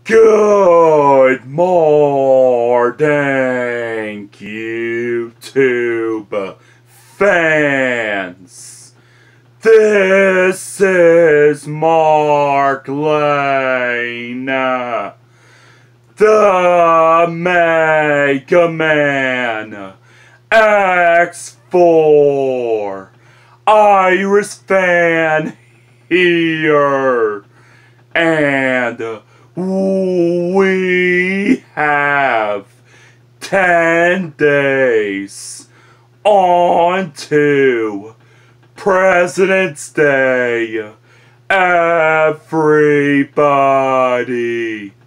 Good morning, YouTube fans. This is Mark Lane, the Mega Man X4 Iris fan here, and we have 10 days on to President's Day, everybody.